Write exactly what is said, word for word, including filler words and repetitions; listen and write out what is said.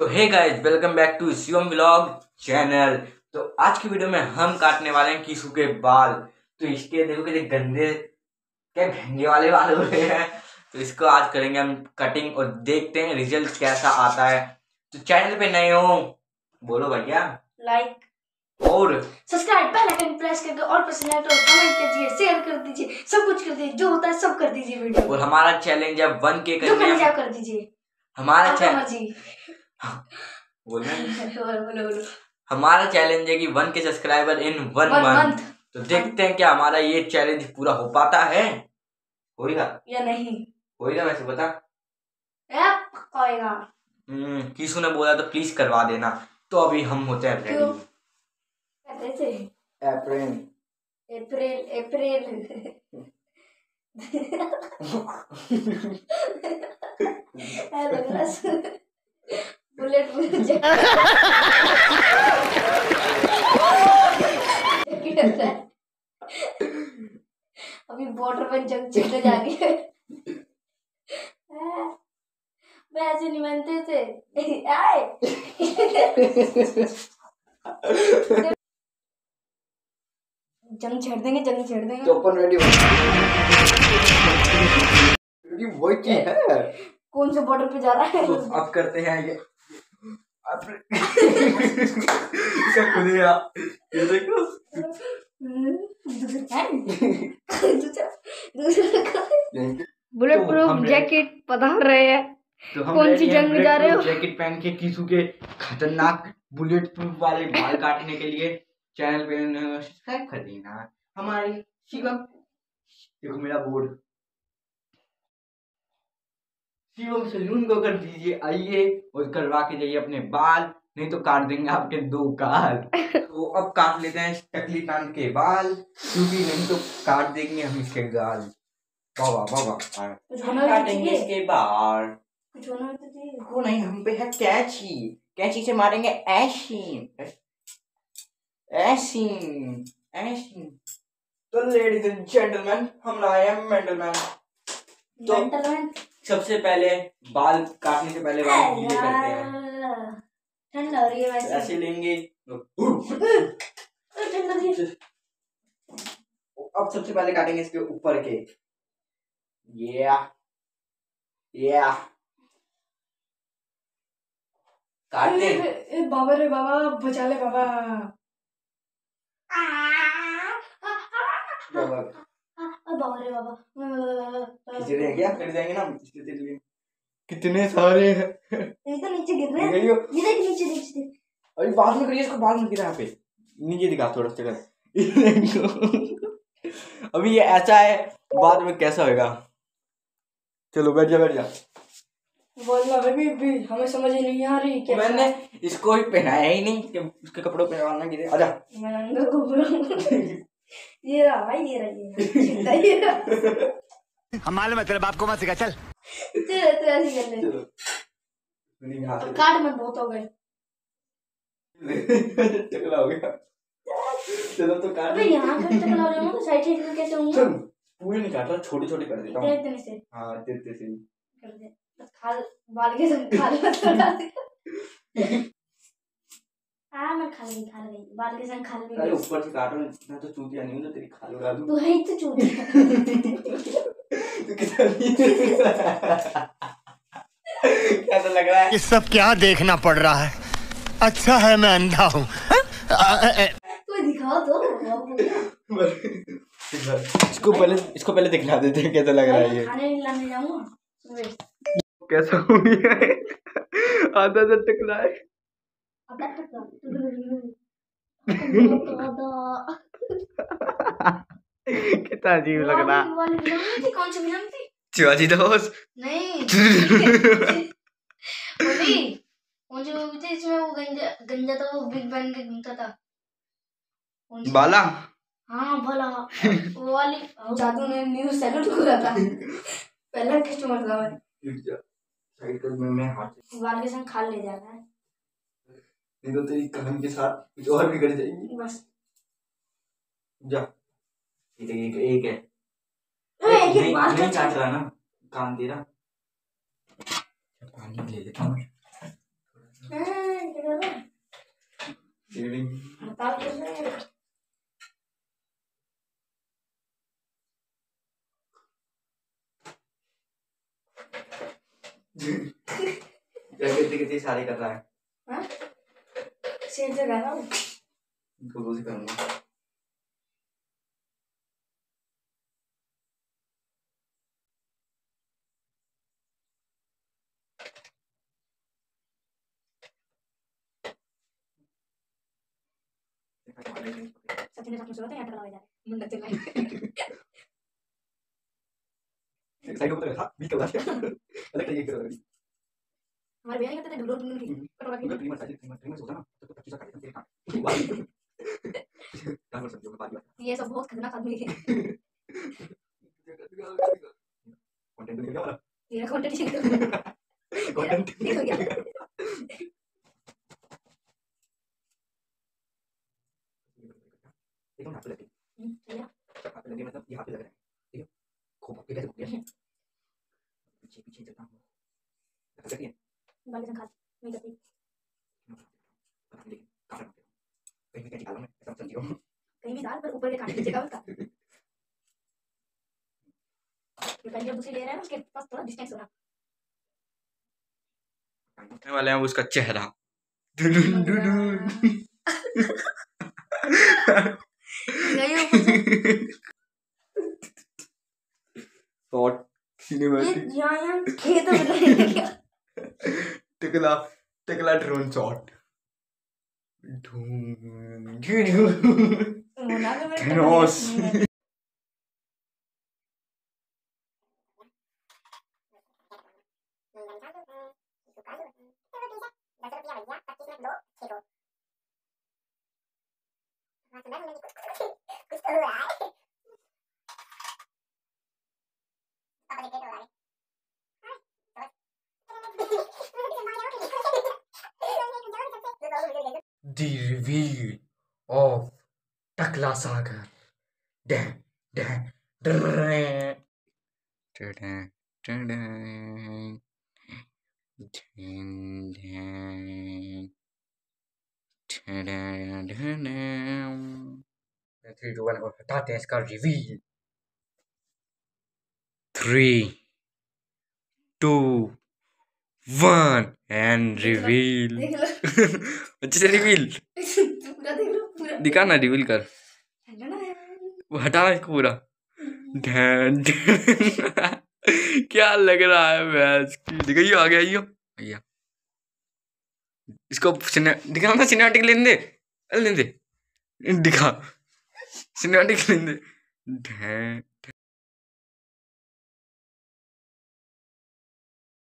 तो hey guys, welcome back to Shivam vlog channel. तो आज की वीडियो में हम काटने वाले हैं कीसू के बाल। तो इसके देखो कितने गंदे क्या भंगे वाले बाल हो रहे हैं। तो इसको आज करेंगे हम कटिंग और देखते हैं रिजल्ट कैसा आता है। तो चैनल पे नए हो बोलो भैया लाइक और सब्सक्राइब बेल आइकन प्रेस करके और पसंद आए तो कमेंट कीजिए, शेयर कर दीजिए, सब कुछ कर दीजिए, जो होता है सब कर दीजिए वीडियो। और हमारा चैलेंज है वन के जो करने करना कर दीजिए, हमारा आपका मर्जी। बोलना बोलो बोलो बोलो। हमारा चैलेंज है कि वन के सब्सक्राइबर इन वन मंथ। तो देखते हैं क्या हमारा ये चैलेंज पूरा हो पाता है, होएगा या नहीं होएगा। वैसे बता होएगा। हम्म कीसू ने बोला तो प्लीज करवा देना। तो अभी हम होते हैं रेडी। कहते थे अप्रैल अप्रैल अप्रैल बुलेट अभी बॉर्डर पर जंग छिड़ने जा रही है। मैं ऐसे नहीं मानते थे आए जंग छेड़ देंगे जंग छेड़ देंगे। तो अपन रेडी हो वही चीज है। कौन से बॉर्डर पे जा रहा है? तो अब करते हैं ये क्या खुदेगा ये देखो। बुलेट प्रूफ जैकेट पधार रहे हैं। तो हम कौन सी जंग में जा रहे हो? जैकेट पहन के कीसू के खतरनाक बुलेट प्रूफ वाले बाल काटने के लिए चैनल पे सब्सक्राइब कर देना हमारी शिवम। देखो मेरा बोर्ड शिवम सैलून को कर दीजिए, आइए और करवा के जाइए अपने बाल, नहीं तो काट देंगे आपके दो गाल। तो अब काट लेते हैं टकली कान के बाल, क्योंकि नहीं तो काट देंगे हम इसके गाल। बाबा बाबा काटेंगे इसके बाल। कुछ होना तो चाहिए। वो नहीं, हम पे है कैंची, कैंची से मारेंगे ऐसी ऐसी ऐसी। तो लेडीज एंड जेंटलमैन, हम लाए हैं मेंटलमैन। तो सबसे पहले बाल काटने से पहले बाल गीले करते हैं। ठंडा हो रही है वैसे। ऐसे लेंगे। अब सबसे पहले काटेंगे इसके ऊपर के। ये ये काटते हैं। बाबा रे बाबा, बचा ले बाबा। बाबा रे बाबा, खिचड़ी है क्या? कट जाएंगे ना इसके लिए। कितने सारे हैं। ये तो नीचे गिर रहे हैं। ये देख नीचे नीचे। अरे बाद में करिए इसको, बाद में गिरा यहाँ पे नीचे दिखा थोड़ा सा। अभी ये ऐसा है, बाद में कैसा होगा। चलो बैठ जा बैठ जा। बोलना बेबी भी हमें समझ ही नहीं आ रही क्या। मैंने इसको ही पहनाया ही नहीं कि उसके कपड़ों पे पहनाना गिरे। आजा मैं अंदर को बोलूं। ये रहा भाई, ये रहा ये रहा। हम मालूम है तेरे बाप को मत सिखा। चल तेरे तेरे ऐसे कर ले। तो काट में बहुत हो गए। टकला हो गया। चलो तो काट। अबे यहाँ पे टकला हो जाऊंगा तो साइड साइड में कैसे होऊंगा? पूरी नहीं काट रहा, छोटी छोटी कर देता हूँ। इतने इतने से। हाँ इतने इतने से कर दे। बस खाल बाल के संग खाल मत लगा दे। हाँ मैं खाल नहीं खाल गई, बाल के संग खाल भी। अरे ऊपर से काटो ना, तो चूतिया नहीं हो तो तेरी खाल उड़ा दूँ। तू है ही तो चूतिया। कैसा लग रहा है? ये सब क्या देखना पड़ रहा है? अच्छा है मैं अंधा हूँ। कोई दिखाओ तो। इसको पहले इसको पहले दिखला देते हैं कैसा लग रहा है ये। खाने नहीं लाने जाऊंगा। कैसा हो गया है? आधा से टकला है। कितना अजीब लग रहा है। कौन सी फिल्म थी? शिवाजी दोस्त नहीं। बोली कौन सी मूवी थी इसमें वो गंजा गंजा था, वो बिग बैंग के घूमता था। बाला। हाँ भला वो वाली। जादू ने न्यूज़ सैल्यूट करा था। पहला कस्टमर था मैं। साइकिल में मैं हाथ बाल के संग खाल ले जाना है, नहीं तो तेरी कान के साथ कुछ और भी कर जाएगी। बस जा। एक एक एक है। एक एक बाल नहीं काट रहा ना कान तेरा। पानी ले लेता हूँ। बाल गिर रहे हैं। कितने कितने सारे कर रहा है। हाँ शेर जगह ना इनको रोज ही करूंगा। सचिन ने सोचा था यहाँ टकला हो जाए मुंडा चला साइड ऊपर रखा बीच का क्या अलग तरीके से कर हमारे भैया नहीं करते थे ढूंढो ढूंढो की कटोरा की ट्रिमर साइड ट्रिमर ट्रिमर सोचा ना तो तो चीज काट देते हैं काम कर सकते हो बात बात ये सब बहुत खतरनाक आदमी है। कंटेंट निकल गया वाला तेरा कंटेंट निकल गया कंटेंट निकल गया। देखो ना लगे भैया आप लगे मतलब यहाँ पे लग रहा है ठीक है खूब आपके कैसे घूमते हैं पीछे पीछे चलता हूँ लग सकती है बाल के खा नहीं करती पता नहीं लेकिन काट रहा हूँ कहीं भी क्या निकाला मैं ऐसा समझी हूँ कहीं भी डाल पर ऊपर के काट नीचे का उसका ये पहले जब दूसरी ले रहा है ना उसके पास थोड़ा डिस्टेंस होना वाले हैं उसका चेहरा शॉर्ट सिनेमैटिक खेत में क्या टिकला टिकला drone shot Thanos The reveal of Takla Sagar. Dun, dun, dun, dun, dun, dun, three two one और हटाते हैं इसका reveal. Three two one and reveal. देख लो अच्छे से रिवील पूरा देख लो पूरा दिखा ना, रिवील कर, वो हटाना इसको पूरा। ढैन ढैन। क्या लग रहा है भैंस की, दिखाइयो आ गया यो भैया इसको दिखाना था, सिनेमैटिक लेने दे लेने दे दिखा सिनेमैटिक लेने दे। ढैन